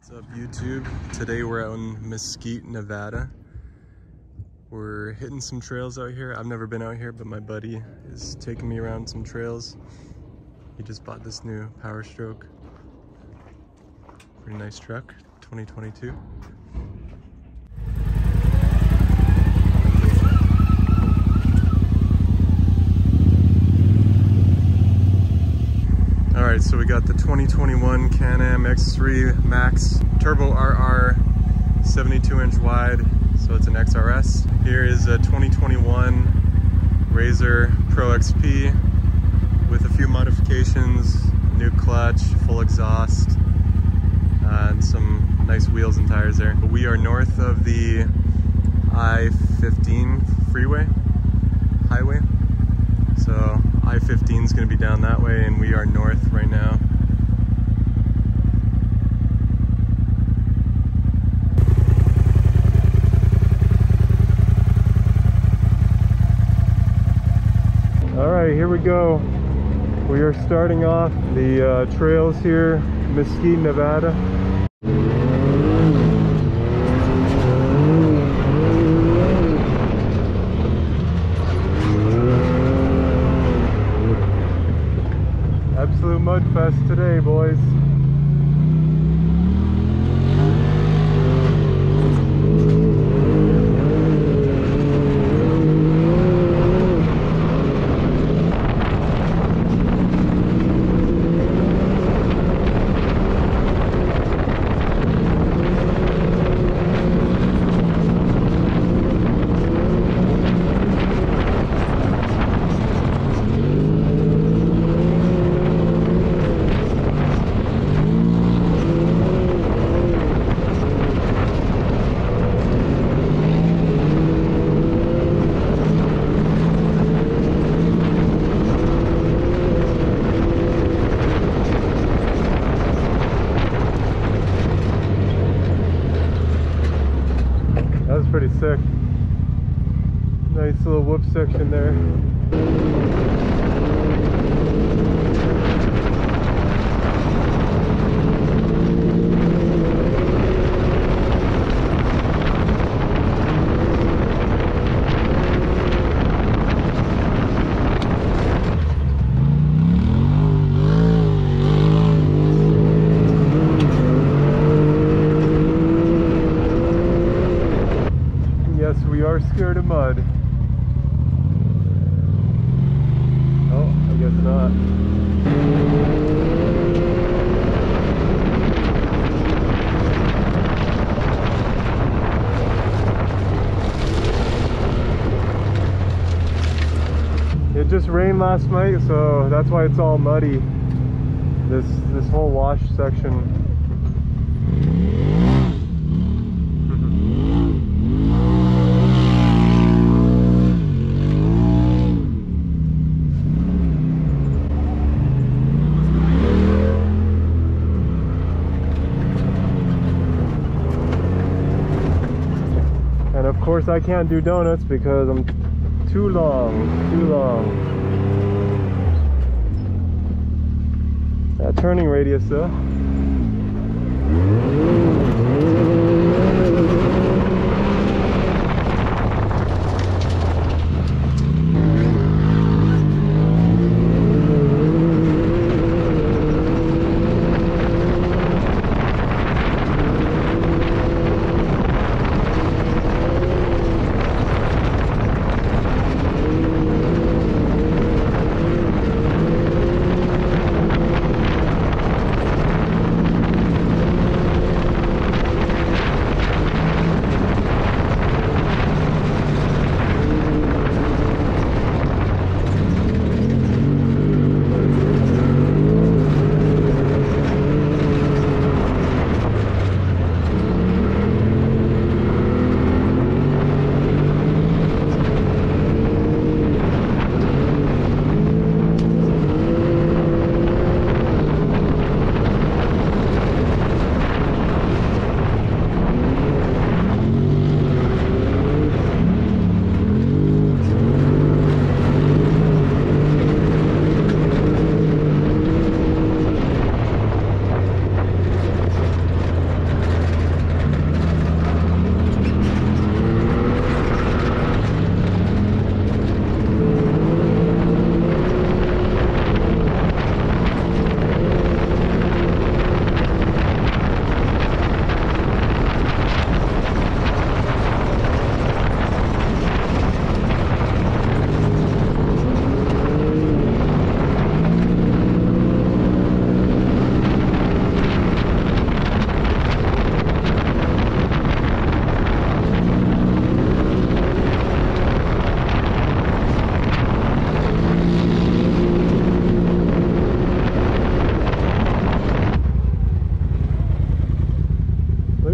What's up, YouTube? Today we're out in Mesquite, Nevada. We're hitting some trails out here. I've never been out here, but my buddy is taking me around some trails. He just bought this new Power Stroke. Pretty nice truck, 2022. Alright, so we got the 2021 Can-Am X3 Max Turbo RR, 72-inch wide, so it's an XRS. Here is a 2021 RZR Pro XP with a few modifications, new clutch, full exhaust, and some nice wheels and tires there. We are north of the I-15 freeway, highway. So I-15 is going to be down that way, and we are north right now. All right, here we go. We are starting off the trails here, Mesquite, Nevada. Absolute mud fest today, boys. Pretty sick. Nice little whoop section there. We are scared of mud. Oh, I guess not. It just rained last night, so that's why it's all muddy. This whole wash section. Of course, I can't do donuts because I'm too long. That turning radius though.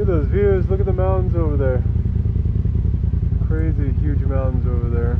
at those views. Look at the mountains over there. Crazy huge mountains over there.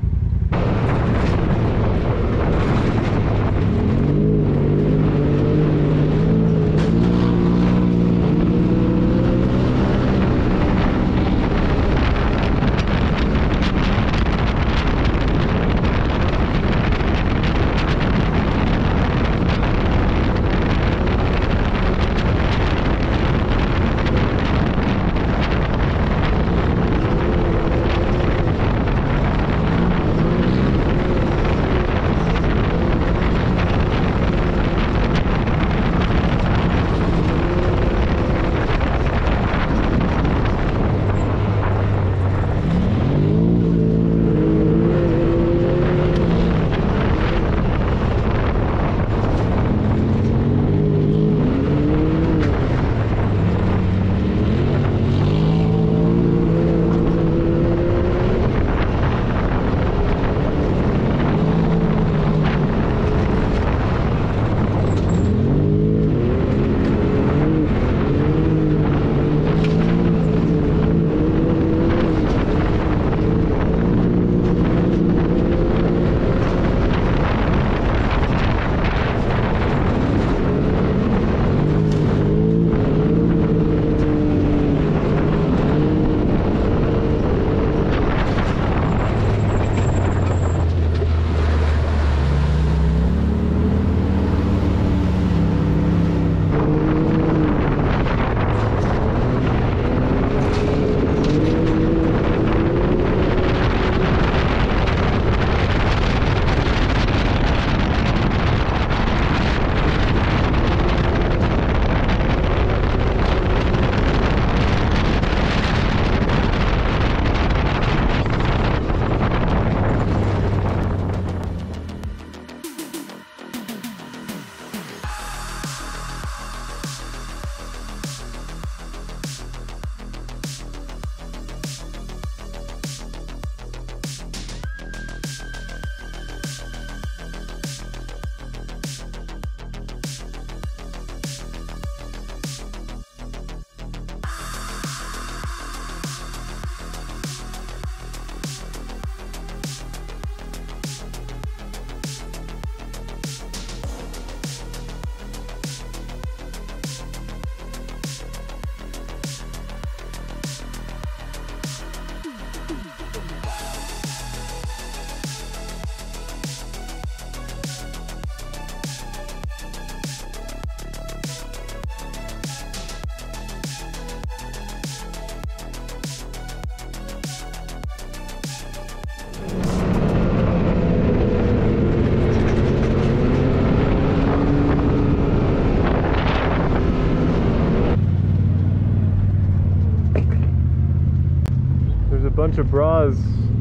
Bunch of bras,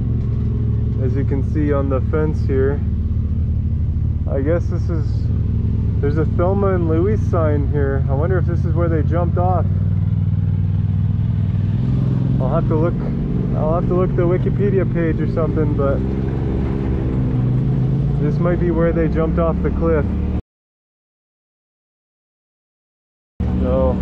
as you can see on the fence here. I guess this is, there's a Thelma and Louise sign here. I wonder if this is where they jumped off. I'll have to look the Wikipedia page or something, but this might be where they jumped off the cliff. So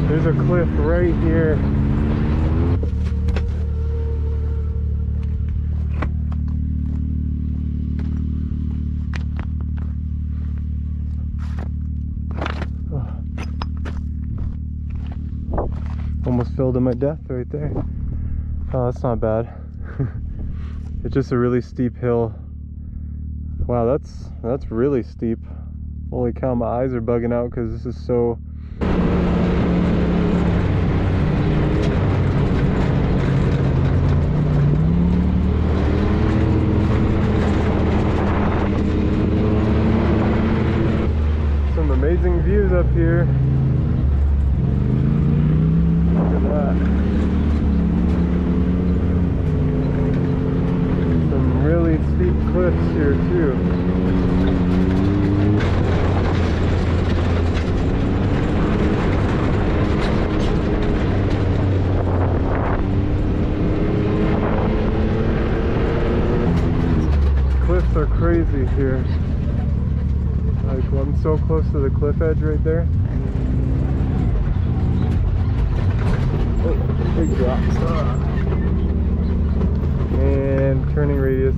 There's a cliff right here. Almost fell to my death right there. Oh, that's not bad. It's just a really steep hill. Wow, that's really steep. Holy cow, my eyes are bugging out because this is so... Some amazing views up here. Look at that. Some really steep cliffs here too. Cliffs are crazy here. Like, I'm so close to the cliff edge right there. Oh, big drops. And turning radius.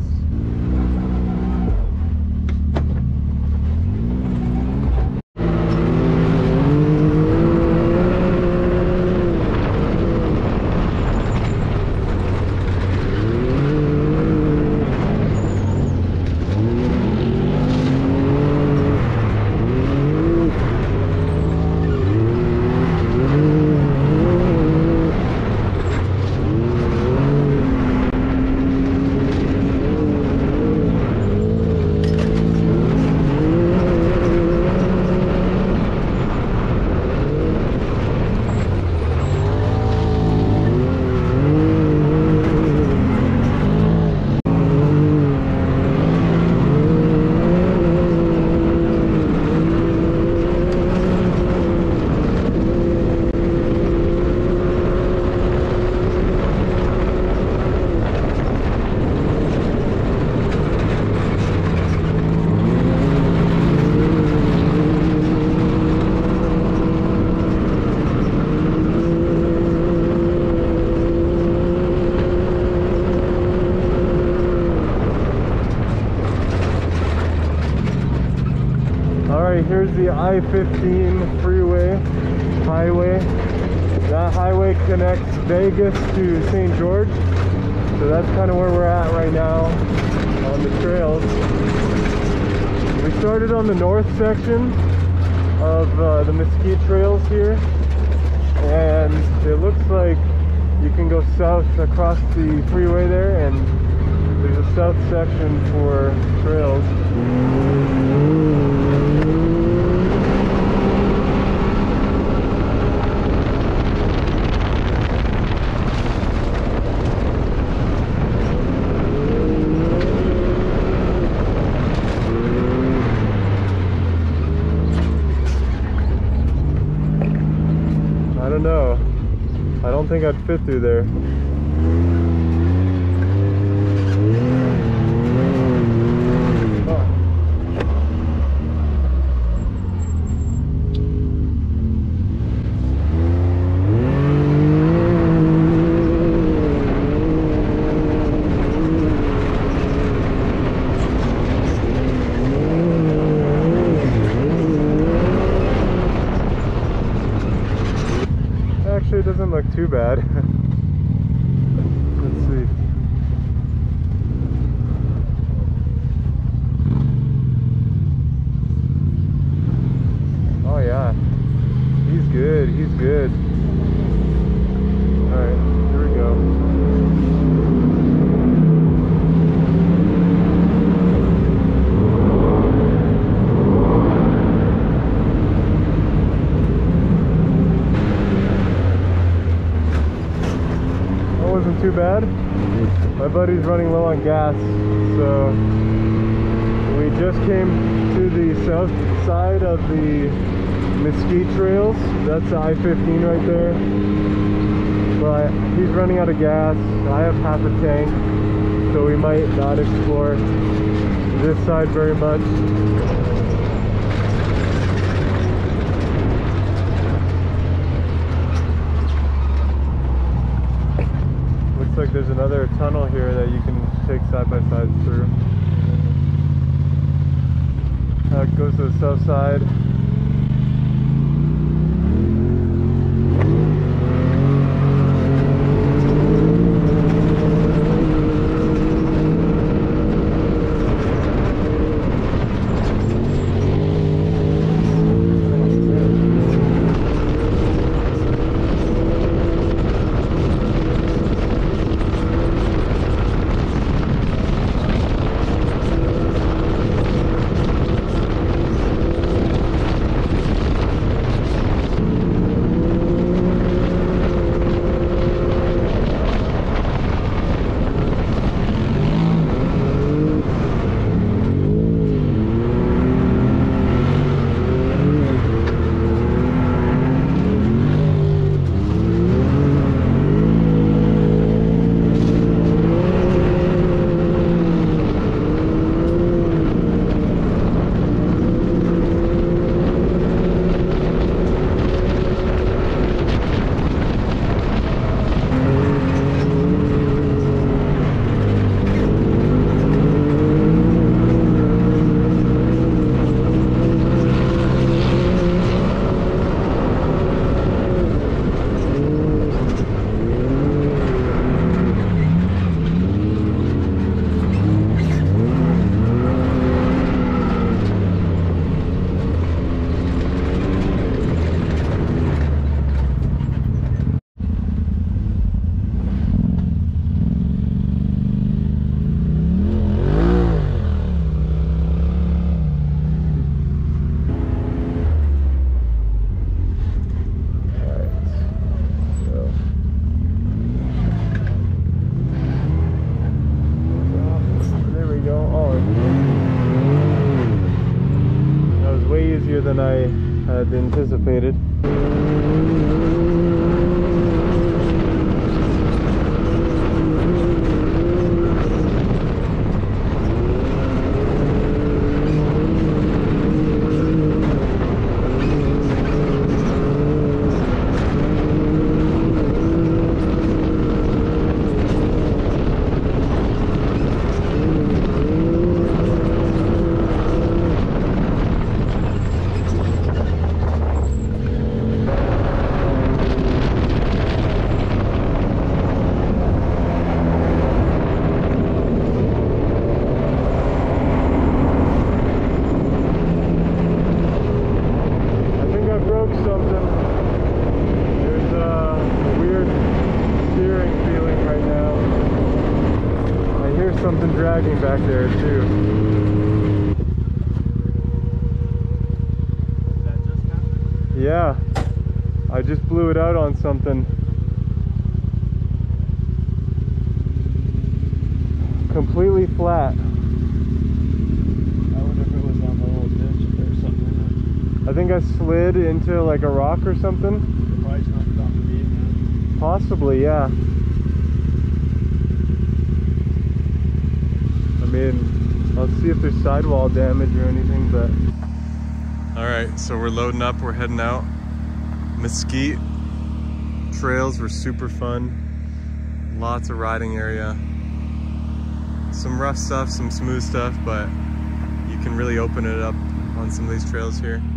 Here's the I-15 freeway highway. That highway connects Vegas to St. George. So that's kind of where we're at right now on the trails. We started on the north section of the Mesquite trails here. And it looks like you can go south across the freeway there, and there's a south section for trails. I don't know. I don't think I'd fit through there. Actually, it doesn't look too bad. Let's see. Oh yeah, he's good, he's good. Alright, here we go. Wasn't too bad. My buddy's running low on gas, so we just came to the south side of the Mesquite trails. That's the I-15 right there. But he's running out of gas. I have half a tank, so we might not explore this side very much. there's another tunnel here that you can take side-by-sides through. It goes to the south side. Than I had anticipated. Something dragging back there too. That just happened? Yeah, I just blew it out on something. Completely flat. I wonder if it was on the little ditch, if there's something in I think I slid into like a rock or something. it. Probably jumped off the beam. Possibly, yeah. I mean, I'll see if there's sidewall damage or anything, but... Alright, so we're loading up, we're heading out. Mesquite trails were super fun. Lots of riding area. Some rough stuff, some smooth stuff, but you can really open it up on some of these trails here.